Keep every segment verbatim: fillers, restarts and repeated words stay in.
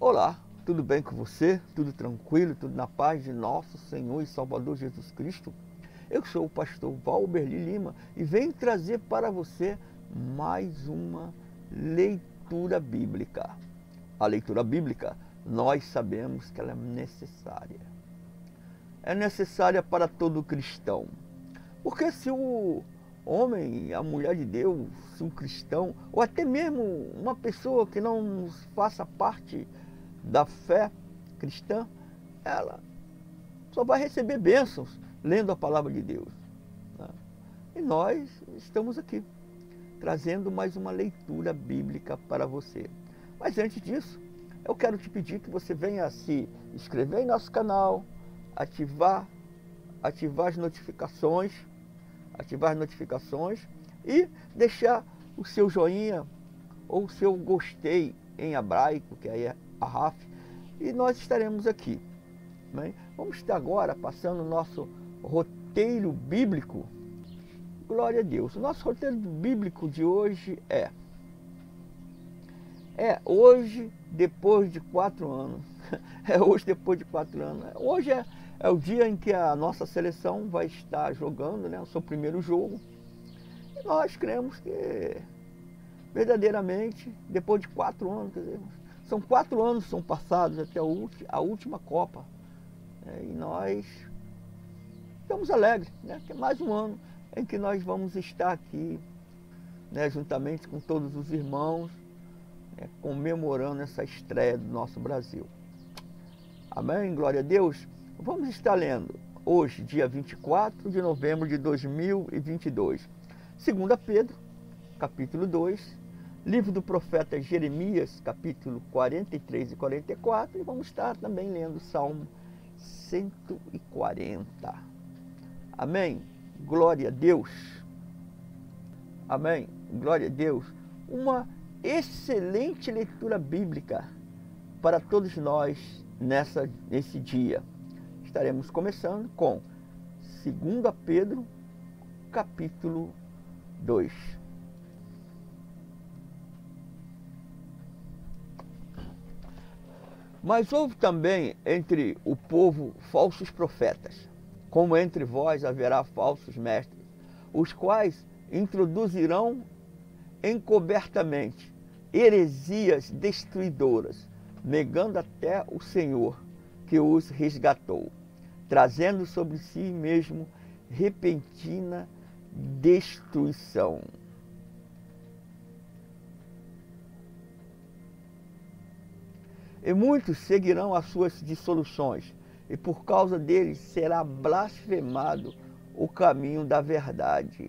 Olá, tudo bem com você? Tudo tranquilo? Tudo na paz de nosso Senhor e Salvador Jesus Cristo? Eu sou o pastor Valberli Lima e venho trazer para você mais uma leitura bíblica. A leitura bíblica, nós sabemos que ela é necessária. É necessária para todo cristão. Porque se o homem, a mulher de Deus, se um cristão, ou até mesmo uma pessoa que não faça parte da fé cristã, ela só vai receber bênçãos lendo a palavra de Deus. Né? E nós estamos aqui, trazendo mais uma leitura bíblica para você. Mas antes disso, eu quero te pedir que você venha se inscrever em nosso canal, ativar, ativar as notificações, ativar as notificações e deixar o seu joinha ou o seu gostei em hebraico, que aí é Arraf, e nós estaremos aqui. Bem, vamos estar agora passando o nosso roteiro bíblico. Glória a Deus. O nosso roteiro bíblico de hoje é É hoje, depois de quatro anos. É hoje, depois de quatro anos. Hoje é, é o dia em que a nossa seleção vai estar jogando, né, o seu primeiro jogo. E nós cremos que, verdadeiramente, depois de quatro anos, quer dizer, são quatro anos que são passados até a última, a última Copa. É, e nós estamos alegres, né, que é mais um ano em que nós vamos estar aqui, né, juntamente com todos os irmãos, É, comemorando essa estreia do nosso Brasil. Amém? Glória a Deus. Vamos estar lendo hoje, dia vinte e quatro de novembro de dois mil e vinte e dois, segunda Pedro, capítulo dois, livro do profeta Jeremias, capítulo quarenta e três e quarenta e quatro, e vamos estar também lendo Salmo cento e quarenta. Amém? Glória a Deus. Amém? Glória a Deus. Uma excelente leitura bíblica para todos nós nessa, nesse dia. Estaremos começando com segunda Pedro, capítulo dois. Mas houve também entre o povo falsos profetas, como entre vós haverá falsos mestres, os quais introduzirão encobertamente heresias destruidoras, negando até o Senhor que os resgatou, trazendo sobre si mesmo repentina destruição. E muitos seguirão as suas dissoluções, e por causa deles será blasfemado o caminho da verdade.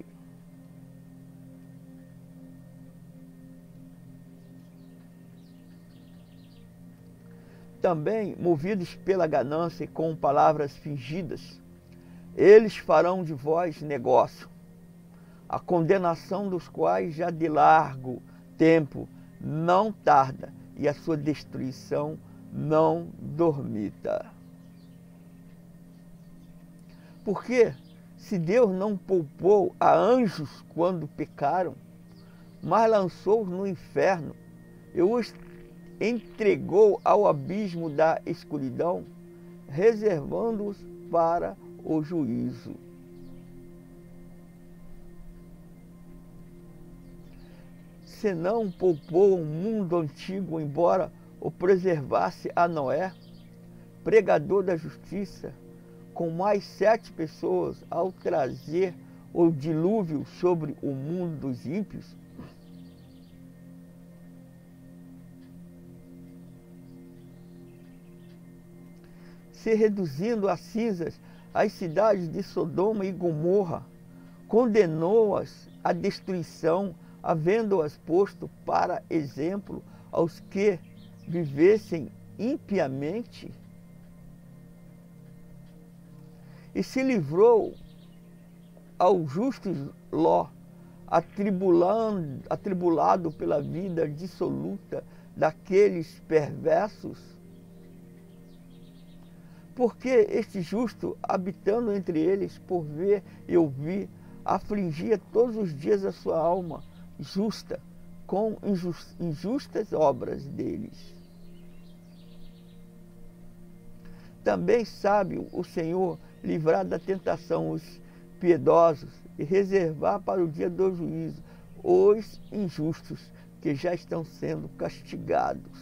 Também, movidos pela ganância e com palavras fingidas, eles farão de vós negócio, a condenação dos quais já de largo tempo não tarda, e a sua destruição não dormita. Porque, se Deus não poupou a anjos quando pecaram, mas lançou-os no inferno, e os entregou ao abismo da escuridão, reservando-os para o juízo. Se não poupou o mundo antigo, embora o preservasse a Noé, pregador da justiça, com mais sete pessoas, ao trazer o dilúvio sobre o mundo dos ímpios, se reduzindo a cinzas as cidades de Sodoma e Gomorra, condenou-as à destruição, havendo-as posto para exemplo aos que vivessem impiamente, e se livrou ao justo Ló, atribulando, atribulado pela vida dissoluta daqueles perversos. Porque este justo, habitando entre eles, por ver e ouvir, afligia todos os dias a sua alma justa, com injustas obras deles. Também sabe o Senhor livrar da tentação os piedosos e reservar para o dia do juízo os injustos que já estão sendo castigados.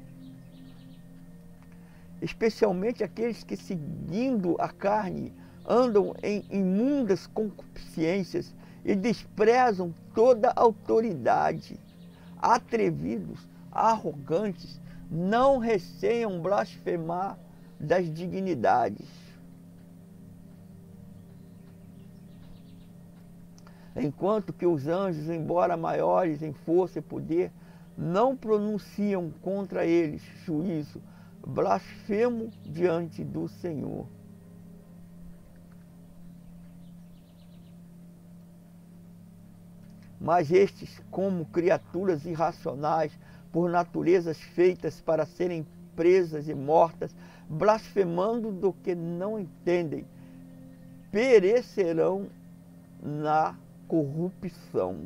Especialmente aqueles que, seguindo a carne, andam em imundas concupiscências e desprezam toda autoridade. Atrevidos, arrogantes, não receiam blasfemar das dignidades. Enquanto que os anjos, embora maiores em força e poder, não pronunciam contra eles juízo blasfemo diante do Senhor. Mas estes, como criaturas irracionais, por naturezas feitas para serem presas e mortas, blasfemando do que não entendem, perecerão na corrupção,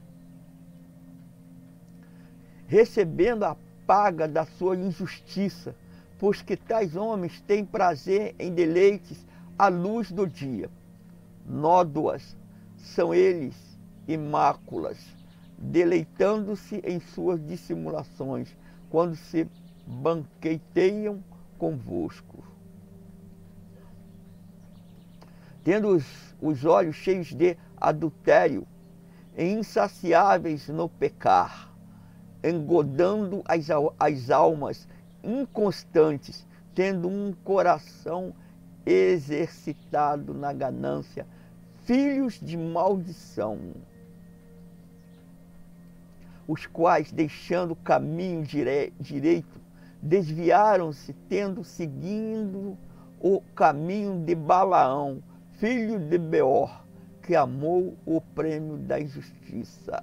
recebendo a paga da sua injustiça, pois que tais homens têm prazer em deleites à luz do dia. Nódoas são eles e máculas, deleitando-se em suas dissimulações, quando se banqueteiam convosco. Tendo os, os olhos cheios de adultério, e insaciáveis no pecar, engodando as, as almas inconstantes, tendo um coração exercitado na ganância, filhos de maldição, os quais, deixando o caminho dire, direito, desviaram-se, tendo seguindo o caminho de Balaão, filho de Beor, que amou o prêmio da injustiça,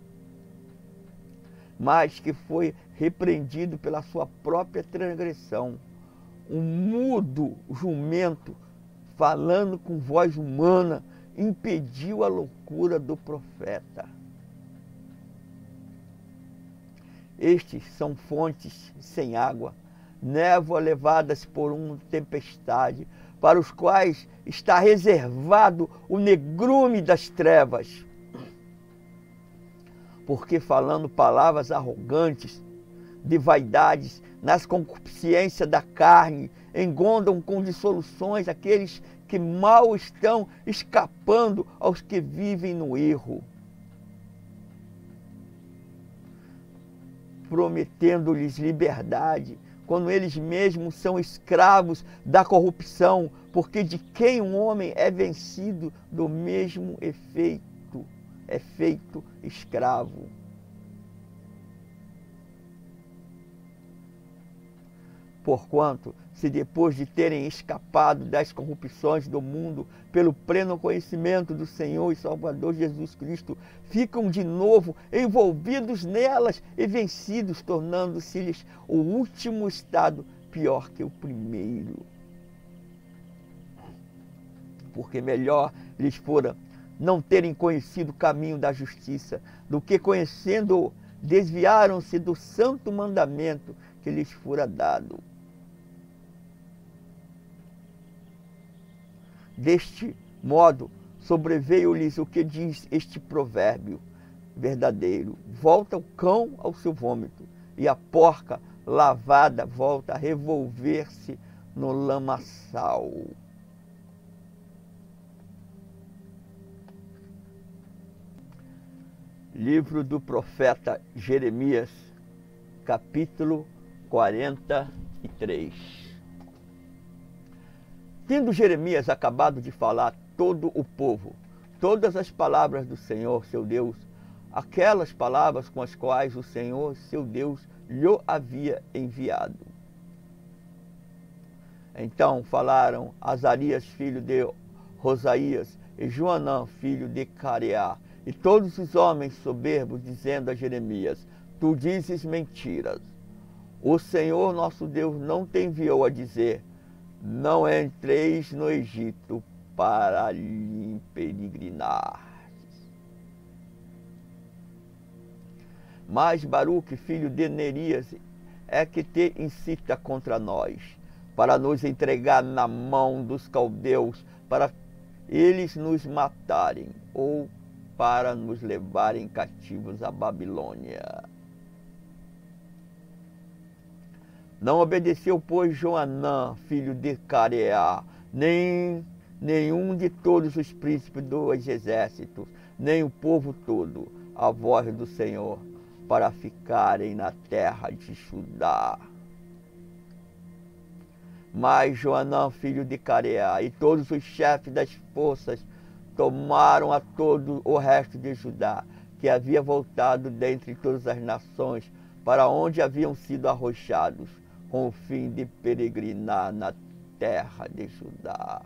mas que foi repreendido pela sua própria transgressão. Um mudo jumento, falando com voz humana, impediu a loucura do profeta. Estes são fontes sem água, névoa levadas por uma tempestade, para os quais está reservado o negrume das trevas. Porque falando palavras arrogantes, de vaidades, nas concupiscências da carne, engodam com dissoluções aqueles que mal estão escapando aos que vivem no erro, prometendo-lhes liberdade, quando eles mesmos são escravos da corrupção, porque de quem um homem é vencido, do mesmo efeito é feito escravo. Porquanto, se depois de terem escapado das corrupções do mundo, pelo pleno conhecimento do Senhor e Salvador Jesus Cristo, ficam de novo envolvidos nelas e vencidos, tornando-se-lhes o último estado pior que o primeiro. Porque melhor lhes fora não terem conhecido o caminho da justiça, do que conhecendo-o, desviaram-se do santo mandamento que lhes fora dado. Deste modo, sobreveio-lhes o que diz este provérbio verdadeiro: volta o cão ao seu vômito, e a porca lavada volta a revolver-se no lamaçal. Livro do profeta Jeremias, capítulo quarenta e três. Tendo Jeremias acabado de falar todo o povo, todas as palavras do Senhor, seu Deus, aquelas palavras com as quais o Senhor, seu Deus, lhe havia enviado. Então falaram Azarias, filho de Rosaías, e Joanã, filho de Careá, e todos os homens soberbos, dizendo a Jeremias: tu dizes mentiras. O Senhor nosso Deus não te enviou a dizer: não entreis no Egito para lhe peregrinar. Mas Baruque, filho de Nerias, é que te incita contra nós, para nos entregar na mão dos caldeus, para eles nos matarem, ou para nos levarem cativos à Babilônia. Não obedeceu, pois, Joanã, filho de Careá, nem nenhum de todos os príncipes dos exércitos, nem o povo todo, à voz do Senhor, para ficarem na terra de Judá. Mas Joanã, filho de Careá, e todos os chefes das forças tomaram a todo o resto de Judá, que havia voltado dentre todas as nações, para onde haviam sido arrochados, com o fim de peregrinar na terra de Judá.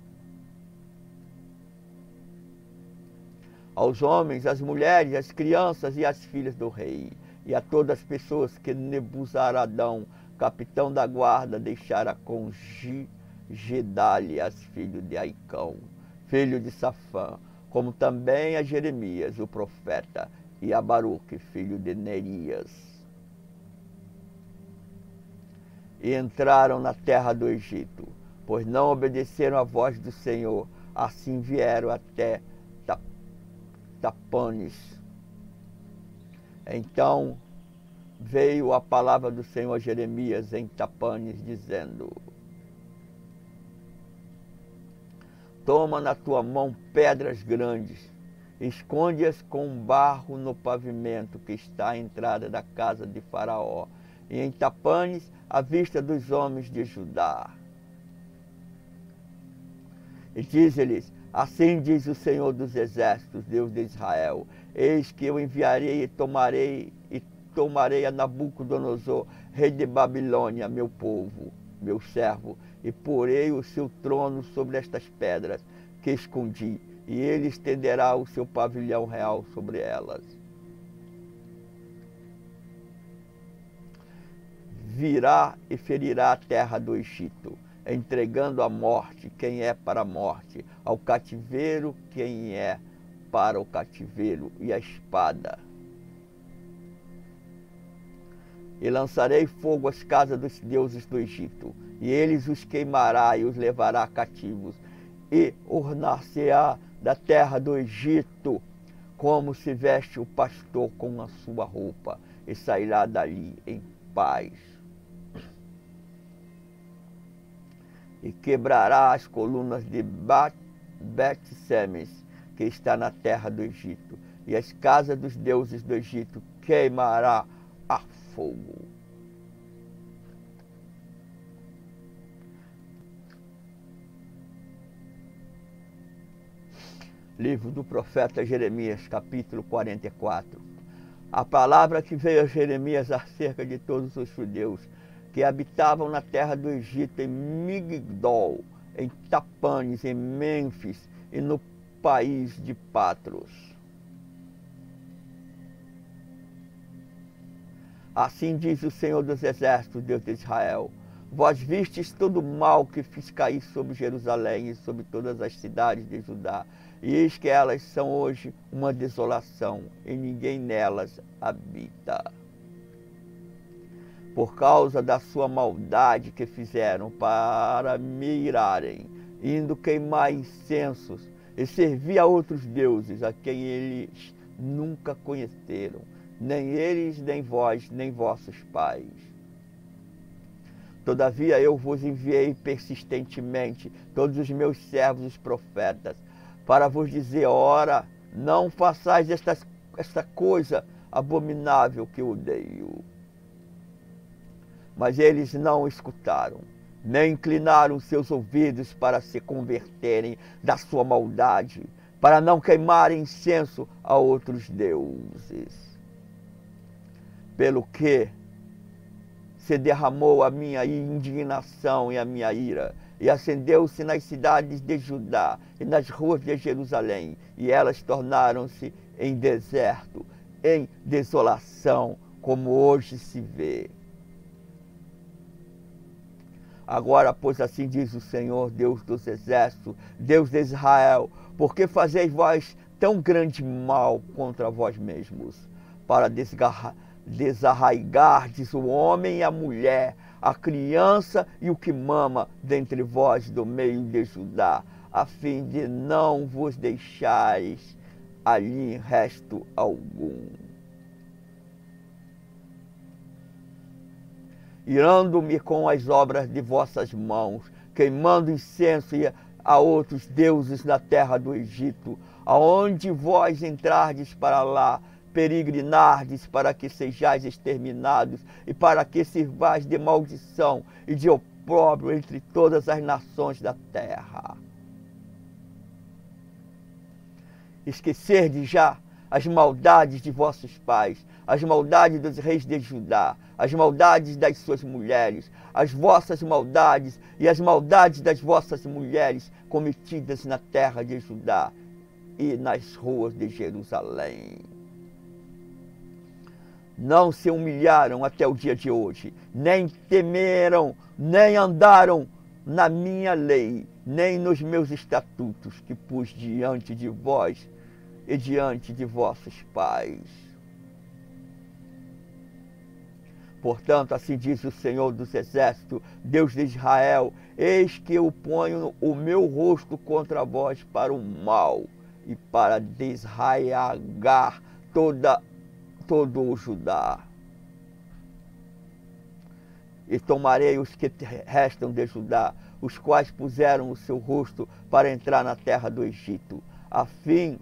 Aos homens, às mulheres, às crianças e às filhas do rei, e a todas as pessoas que Nebuzaradão, capitão da guarda, deixara com Gedalias, filho de Aicão, filho de Safã, como também a Jeremias, o profeta, e a Baruque, filho de Nerias. E entraram na terra do Egito, pois não obedeceram à voz do Senhor, assim vieram até Tapanes. Então veio a palavra do Senhor a Jeremias em Tapanes, dizendo: toma na tua mão pedras grandes, esconde-as com barro no pavimento que está à entrada da casa de Faraó, e em Tapanes, à vista dos homens de Judá. E diz-lhes: assim diz o Senhor dos Exércitos, Deus de Israel: eis que eu enviarei e tomarei e tomarei a Nabucodonosor, rei de Babilônia, meu povo, meu servo, e porei o seu trono sobre estas pedras que escondi, e ele estenderá o seu pavilhão real sobre elas. Virá e ferirá a terra do Egito, entregando à morte quem é para a morte, ao cativeiro quem é para o cativeiro, e a espada. E lançarei fogo às casas dos deuses do Egito, e eles os queimará e os levará cativos, e ornar-se-á da terra do Egito, como se veste o pastor com a sua roupa, e sairá dali em paz. E quebrará as colunas de Bet-Semes, que está na terra do Egito, e as casas dos deuses do Egito queimará a fogo. Livro do profeta Jeremias, capítulo quarenta e quatro. A palavra que veio a Jeremias acerca de todos os judeus que habitavam na terra do Egito, em Migdol, em Tapanes, em Mênfis e no país de Patros. Assim diz o Senhor dos Exércitos, Deus de Israel: vós vistes todo o mal que fiz cair sobre Jerusalém e sobre todas as cidades de Judá, e eis que elas são hoje uma desolação, e ninguém nelas habita. Por causa da sua maldade que fizeram para me irarem, indo queimar incensos e servir a outros deuses, a quem eles nunca conheceram, nem eles, nem vós, nem vossos pais. Todavia eu vos enviei persistentemente todos os meus servos, os profetas, para vos dizer: ora, não façais esta, esta coisa abominável que eu odeio. Mas eles não escutaram, nem inclinaram seus ouvidos para se converterem da sua maldade, para não queimarem incenso a outros deuses. Pelo que se derramou a minha indignação e a minha ira, e acendeu-se nas cidades de Judá e nas ruas de Jerusalém, e elas tornaram-se em deserto, em desolação, como hoje se vê. Agora, pois, assim diz o Senhor, Deus dos Exércitos, Deus de Israel: por que fazeis vós tão grande mal contra vós mesmos, para desarraigardes o homem e a mulher, a criança e o que mama dentre vós do meio de Judá, a fim de não vos deixares ali resto algum. Irando-me com as obras de vossas mãos, queimando incenso a outros deuses na terra do Egito, aonde vós entrardes para lá, peregrinardes para que sejais exterminados e para que sirvais de maldição e de opróbrio entre todas as nações da terra. Esquecerdes já as maldades de vossos pais, as maldades dos reis de Judá, as maldades das suas mulheres, as vossas maldades e as maldades das vossas mulheres cometidas na terra de Judá e nas ruas de Jerusalém. Não se humilharam até o dia de hoje, nem temeram, nem andaram na minha lei, nem nos meus estatutos que pus diante de vós e diante de vossos pais. Portanto, assim diz o Senhor dos Exércitos, Deus de Israel, eis que eu ponho o meu rosto contra vós para o mal e para desraigar toda, todo o Judá. E tomarei os que restam de Judá, os quais puseram o seu rosto para entrar na terra do Egito, a fim...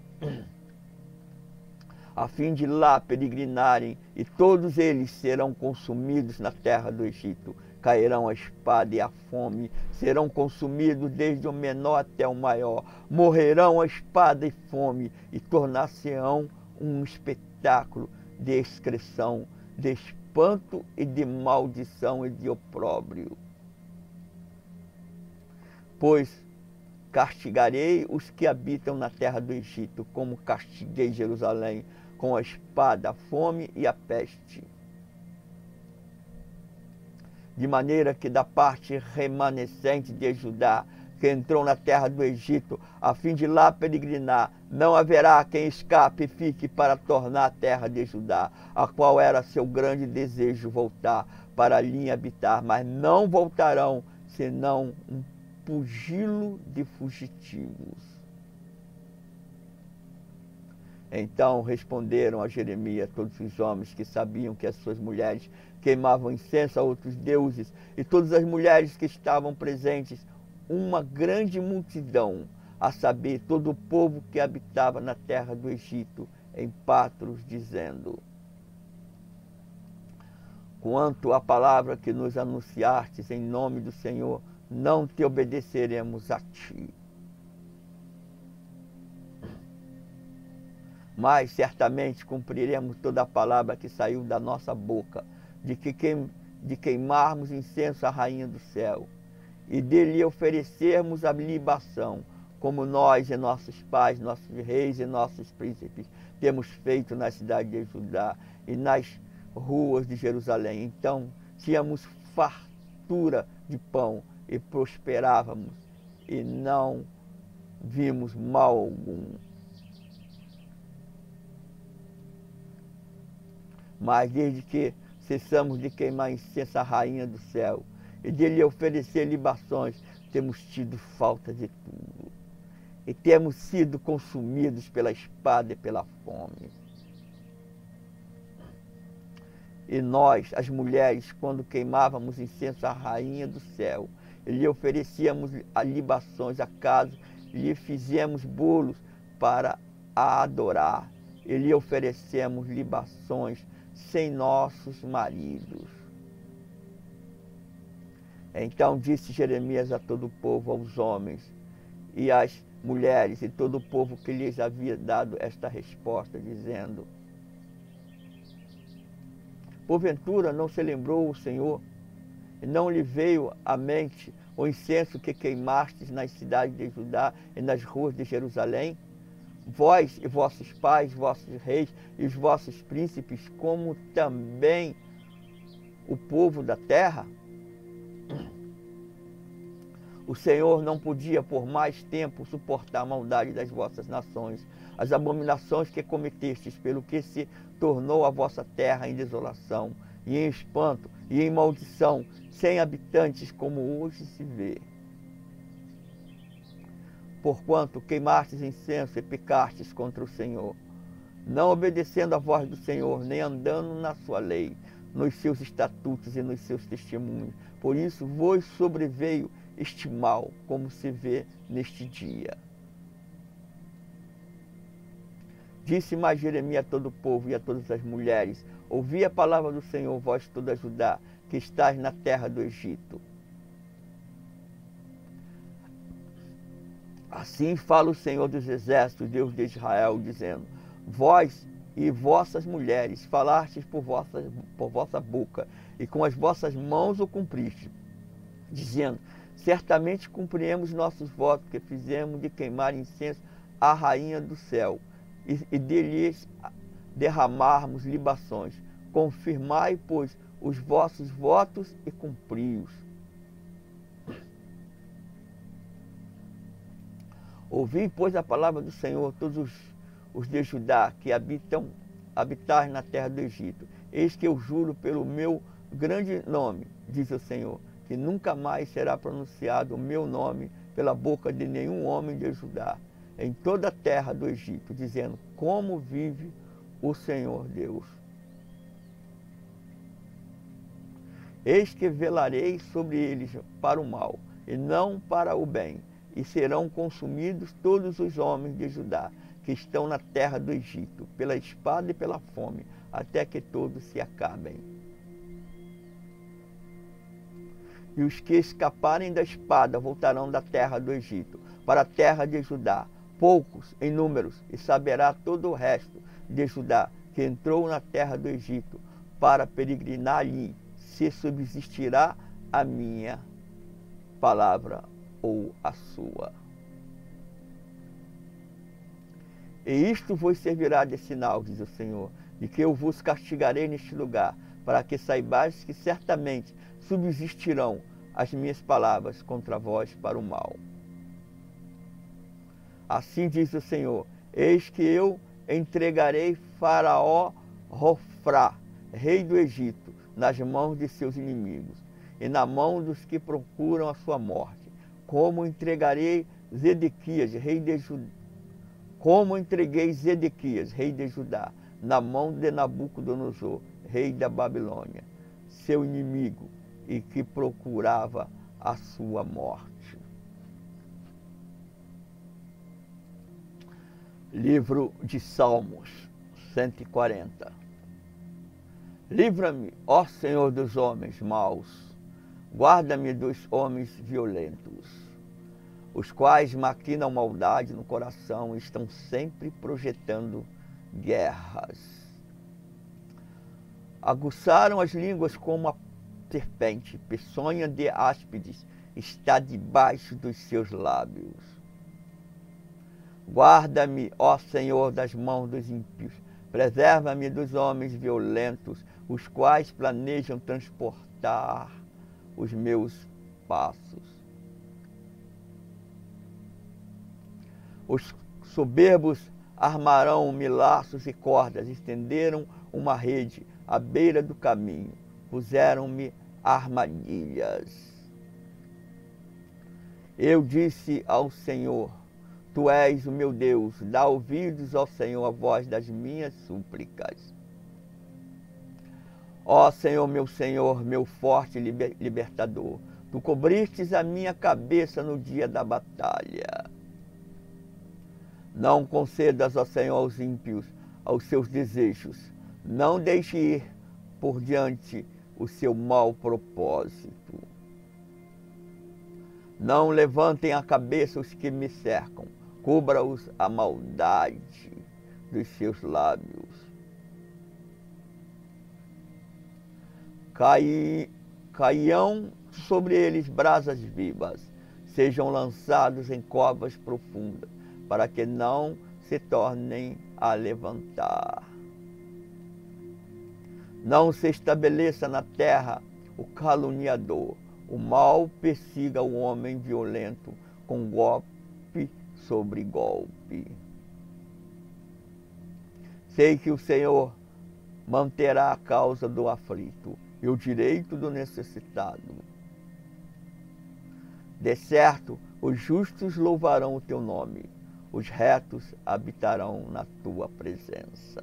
a fim de lá peregrinarem, e todos eles serão consumidos na terra do Egito. Cairão a espada e a fome, serão consumidos desde o menor até o maior. Morrerão a espada e fome, e tornar-se-ão um espetáculo de excreção, de espanto e de maldição e de opróbrio. Pois castigarei os que habitam na terra do Egito, como castiguei Jerusalém, com a espada, a fome e a peste. De maneira que da parte remanescente de Judá, que entrou na terra do Egito, a fim de lá peregrinar, não haverá quem escape e fique para tornar a terra de Judá, a qual era seu grande desejo voltar, para ali habitar, mas não voltarão, senão um pugilo de fugitivos. Então responderam a Jeremias todos os homens que sabiam que as suas mulheres queimavam incenso a outros deuses, e todas as mulheres que estavam presentes, uma grande multidão, a saber, todo o povo que habitava na terra do Egito, em Patros, dizendo: quanto à palavra que nos anunciastes em nome do Senhor, não te obedeceremos a ti. Mas certamente cumpriremos toda a palavra que saiu da nossa boca, de, que queim, de queimarmos incenso à rainha do céu, e de lhe oferecermos a libação, como nós e nossos pais, nossos reis e nossos príncipes temos feito na cidade de Judá e nas ruas de Jerusalém. Então tínhamos fartura de pão e prosperávamos, e não vimos mal algum. Mas desde que cessamos de queimar incenso à rainha do céu e de lhe oferecer libações, temos tido falta de tudo, e temos sido consumidos pela espada e pela fome. E nós, as mulheres, quando queimávamos incenso à rainha do céu, e lhe oferecíamos libações a casa, lhe fizemos bolos para a adorar, e lhe oferecemos libações sem nossos maridos. Então disse Jeremias a todo o povo, aos homens e às mulheres, e todo o povo que lhes havia dado esta resposta, dizendo: porventura não se lembrou o Senhor, e não lhe veio à mente o incenso que queimastes nas cidades de Judá e nas ruas de Jerusalém? Vós e vossos pais, vossos reis e os vossos príncipes, como também o povo da terra? O Senhor não podia por mais tempo suportar a maldade das vossas nações, as abominações que cometestes, pelo que se tornou a vossa terra em desolação e em espanto, e em maldição, sem habitantes, como hoje se vê. Porquanto queimastes incenso e pecastes contra o Senhor, não obedecendo à voz do Senhor, nem andando na sua lei, nos seus estatutos e nos seus testemunhos. Por isso vos sobreveio este mal, como se vê neste dia. Disse mais Jeremias a todo o povo e a todas as mulheres: ouvi a palavra do Senhor, vós toda Judá, que estáis na terra do Egito. Assim fala o Senhor dos Exércitos, Deus de Israel, dizendo: vós e vossas mulheres falastes por vossa, por vossa boca, e com as vossas mãos o cumpriste, dizendo: certamente cumpriremos nossos votos que fizemos de queimar incenso à rainha do céu, e, e de-lhes derramarmos libações. Confirmai, pois, os vossos votos e cumpri-os. Ouvi, pois, a palavra do Senhor, todos os, os de Judá, que habitam, habitais na terra do Egito. Eis que eu juro pelo meu grande nome, diz o Senhor, que nunca mais será pronunciado o meu nome pela boca de nenhum homem de Judá, em toda a terra do Egito, dizendo: como vive o Senhor Deus. Eis que velarei sobre eles para o mal, e não para o bem, e serão consumidos todos os homens de Judá, que estão na terra do Egito, pela espada e pela fome, até que todos se acabem. E os que escaparem da espada voltarão da terra do Egito, para a terra de Judá, poucos em números, e saberá todo o resto de Judá, que entrou na terra do Egito, para peregrinar ali, se subsistirá a minha palavra ou a sua. E isto vos servirá de sinal, diz o Senhor, de que eu vos castigarei neste lugar, para que saibais que certamente subsistirão as minhas palavras contra vós para o mal. Assim diz o Senhor: eis que eu entregarei Faraó Hofra, rei do Egito, nas mãos de seus inimigos, e na mão dos que procuram a sua morte, como entregarei Zedequias, rei de Judá, como entreguei Zedequias, rei de Judá, na mão de Nabucodonosor, rei da Babilônia, seu inimigo, e que procurava a sua morte. Livro de Salmos, cento e quarenta. Livra-me, ó Senhor, dos homens maus, guarda-me dos homens violentos, os quais maquinam maldade no coração e estão sempre projetando guerras. Aguçaram as línguas como a serpente, peçonha de áspides está debaixo dos seus lábios. Guarda-me, ó Senhor, das mãos dos ímpios, preserva-me dos homens violentos, os quais planejam transportar os meus passos. Os soberbos armarão-me laços e cordas, estenderam uma rede à beira do caminho, puseram-me armadilhas. Eu disse ao Senhor: tu és o meu Deus, dá ouvidos ao Senhor a voz das minhas súplicas. Ó Senhor, meu Senhor, meu forte libertador, tu cobristes a minha cabeça no dia da batalha. Não concedas, ó Senhor, aos ímpios aos seus desejos, não deixe ir por diante o seu mau propósito. Não levantem a cabeça os que me cercam, cubra-os a maldade dos seus lábios. Cai, caiam sobre eles brasas vivas, sejam lançados em covas profundas, para que não se tornem a levantar. Não se estabeleça na terra o caluniador, o mal persiga o homem violento com golpe sobre golpe. Sei que o Senhor manterá a causa do aflito, e o direito do necessitado. De certo, os justos louvarão o teu nome, os retos habitarão na tua presença.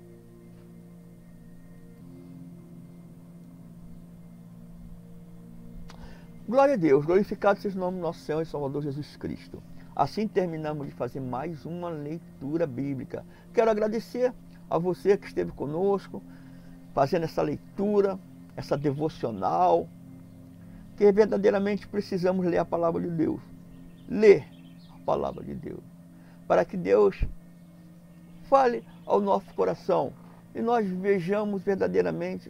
Glória a Deus, glorificado seja o nome do nosso Senhor e Salvador Jesus Cristo. Assim terminamos de fazer mais uma leitura bíblica. Quero agradecer a você que esteve conosco, fazendo essa leitura, essa devocional, que verdadeiramente precisamos ler a palavra de Deus. Ler a palavra de Deus, para que Deus fale ao nosso coração e nós vejamos verdadeiramente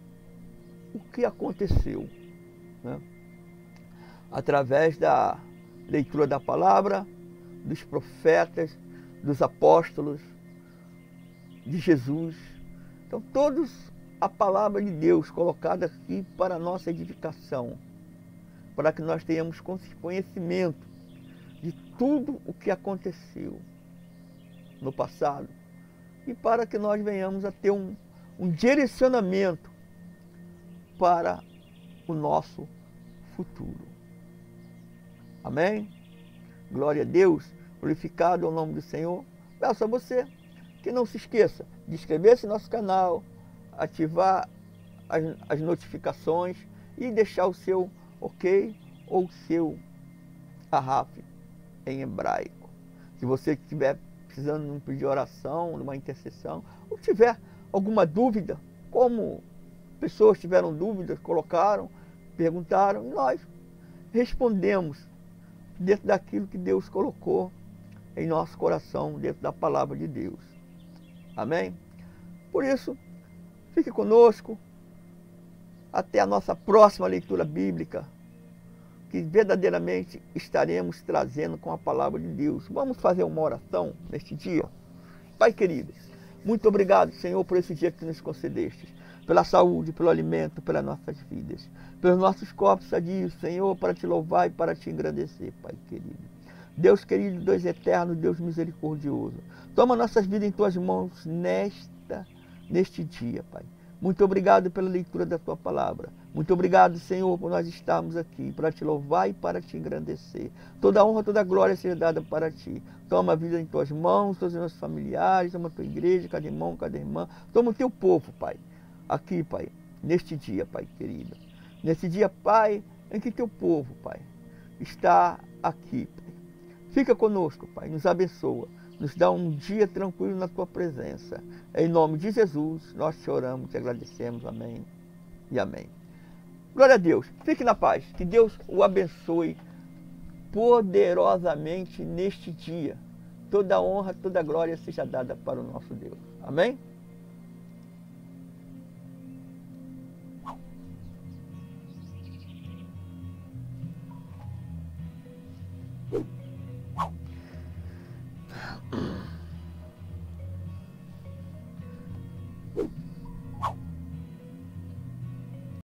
o que aconteceu, né? Através da leitura da palavra, dos profetas, dos apóstolos, de Jesus. Então, todos a palavra de Deus colocada aqui para a nossa edificação, para que nós tenhamos conhecimento de tudo o que aconteceu no passado e para que nós venhamos a ter um, um direcionamento para o nosso futuro. Amém? Glória a Deus, glorificado é o nome do Senhor. Peço a você que não se esqueça de inscrever-se no nosso canal, ativar as, as notificações e deixar o seu ok ou o seu arraf em hebraico. Se você estiver precisando de um pedido de oração, de uma intercessão, ou tiver alguma dúvida, como pessoas tiveram dúvidas, colocaram, perguntaram, nós respondemos dentro daquilo que Deus colocou em nosso coração, dentro da palavra de Deus. Amém? Por isso, fique conosco até a nossa próxima leitura bíblica, que verdadeiramente estaremos trazendo com a palavra de Deus. Vamos fazer uma oração neste dia? Pai querido, muito obrigado, Senhor, por esse dia que tu nos concedeste, pela saúde, pelo alimento, pelas nossas vidas, pelos nossos corpos sadios, Senhor, para te louvar e para te engrandecer, Pai querido. Deus querido, Deus eterno, Deus misericordioso, toma nossas vidas em tuas mãos nesta, neste dia, Pai. Muito obrigado pela leitura da tua palavra. Muito obrigado, Senhor, por nós estarmos aqui, para te louvar e para te engrandecer. Toda honra, toda glória seja dada para ti. Toma a vida em tuas mãos, todos os nossos familiares, toma a tua igreja, cada irmão, cada irmã. Toma o teu povo, Pai, aqui, Pai, neste dia, Pai querido. Nesse dia, Pai, em que teu povo, Pai, está aqui, Pai. Fica conosco, Pai, nos abençoa, nos dá um dia tranquilo na tua presença. Em nome de Jesus, nós te oramos, te agradecemos, amém e amém. Glória a Deus, fique na paz, que Deus o abençoe poderosamente neste dia. Toda honra, toda glória seja dada para o nosso Deus. Amém?